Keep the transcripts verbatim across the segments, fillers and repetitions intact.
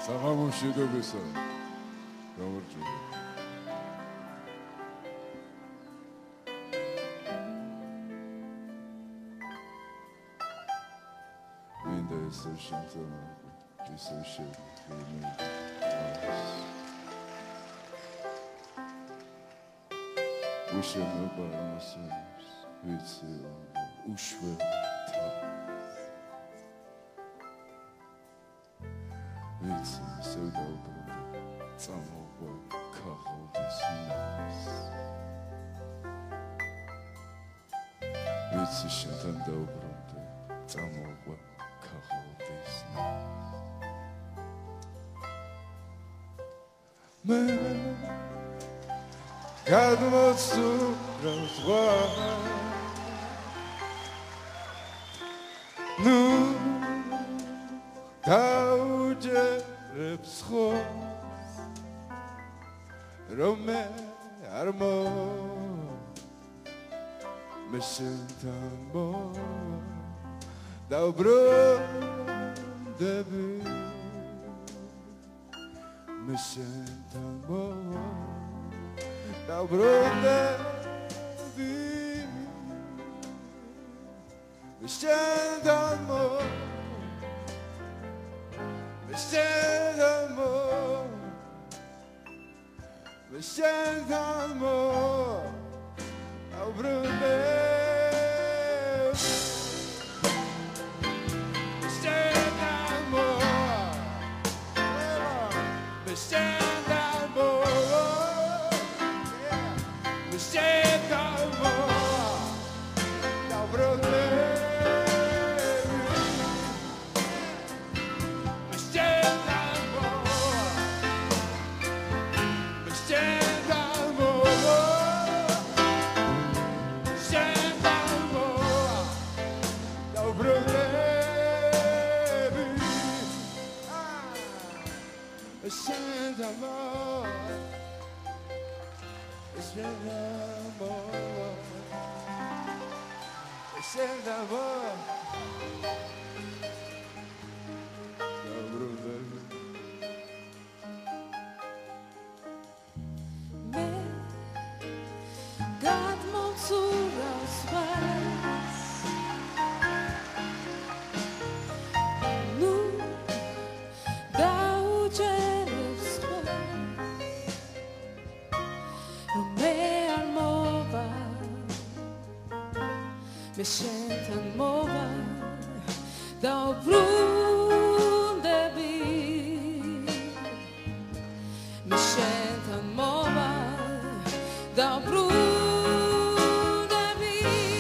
საღამოშიდობისა გამარჯობა მინდა ესე შემწონა ესე შევიდე უშენობა ამასებს ვიცი უშვებთა ვიცი სევდაუბრუნდა წამოვა ქაღალდის ნავს ვიცი შენთან დაუბრუნდა წამოვა ქაღალდის ნავს მე გადმოცურავს ვარ ნუ დაუჯერებს ხოს რომ მე არ მო მე შენთან მო დაუბრუნდები მე შენთან მო დაუბრუნდები მე შენთან მო Mr. Amor, Mister Amor, ao Brunet. Mister Amor, Mister Amor, Mister Amor, ao Brunet. Send amor, send amor, send amor. Me gadmocurās vairs, nu daudzerības me šentan mova daubrundebi me šentan mova daubrundebi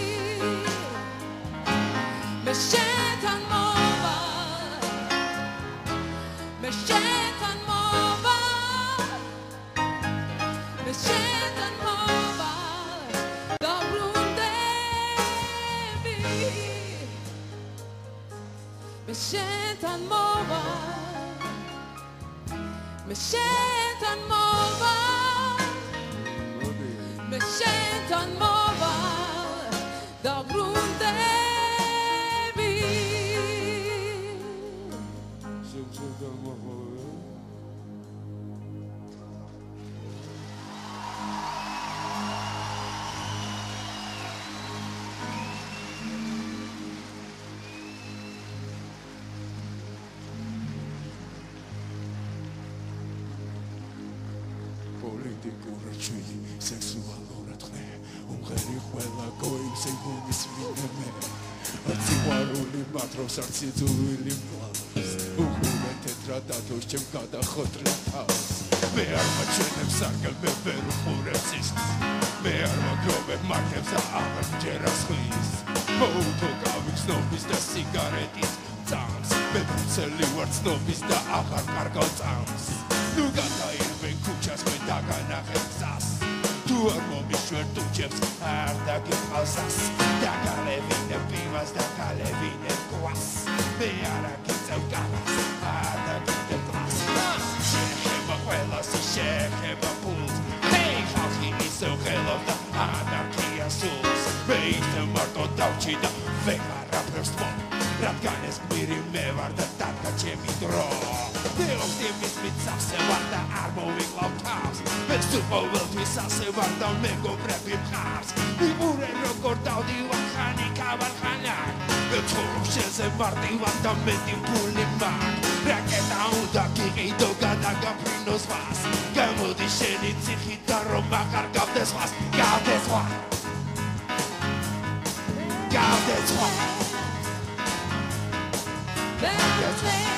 me šentan mova me šentan mova me šentan mova Me shentan mova, me shentan mova, me shentan mova, daubrundebi. Shentan mova. პოლიტიკური ჩვილი სექსუალურად ხნე უმღერი ყველა გოიმს იგუნის მინემე ციყვარული მათროს არც იძულვილი მკლავს უხურე თეთრად დათოს ჩემ გადახოტრე თავს მე არ მაჩვენებ სარგელ მე ვერ უხურებ სისხლს მე არ მოგროვებ მარკებს და აღარ მჯერას ხლის მოუთო გავიგზნობის და სიგარეტის წამს მე ბრუცელი ვარ ცნობის და აღარ კარგავ წამს ნუ გადაირბენ ქუჩას მე დაგანახებ გზას თუ არ მომიშვერ ტუჩებს არ დაგიყავსას დაგალევინებ პივას და გალევინებ გვას მე არ აგიწევ კავას არ დაგიდებ გლას შეხება ყველას შეხება პულს ჰეი ხალხი ისევ ხელობს და ანარქია სულს მე ისევ მარტო დავჭი და ვეღარ აფერს მომ რადგან ეს გმირი მე ვარ და დადგა ჩემი დრო optimism zawsze warta armowych lautaus. Bez duchowości zawsze warta mego brepim chaos. I murę rekordał diwan chani kawal chaniak. Wieczorów się ze warty warta medim pulim mak. Rakieta udaki i dogada gabrino z was. Gamody się nic i hitarą makar gawde z was. Gawde z was. Gawde z was. Gawde z was.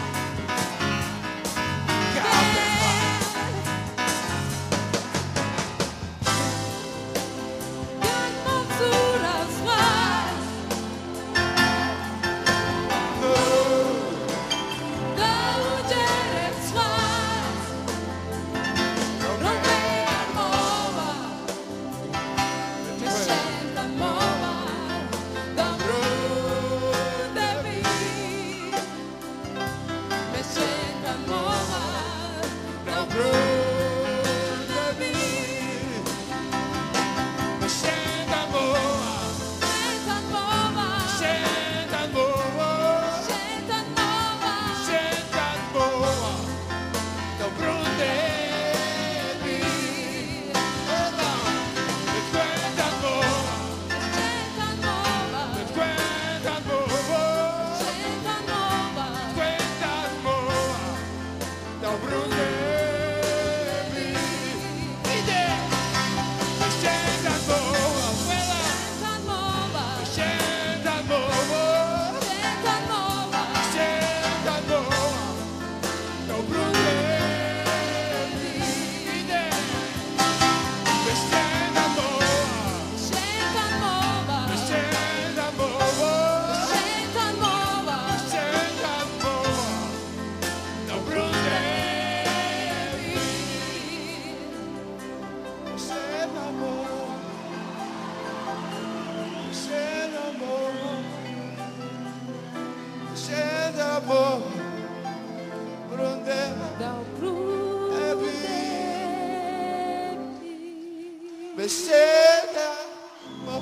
Beseda mo,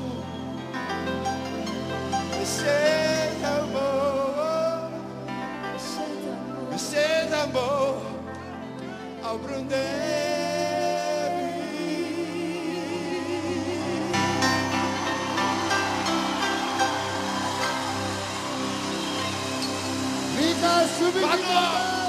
beseda mo, beseda mo, abrundevi. Vita subito.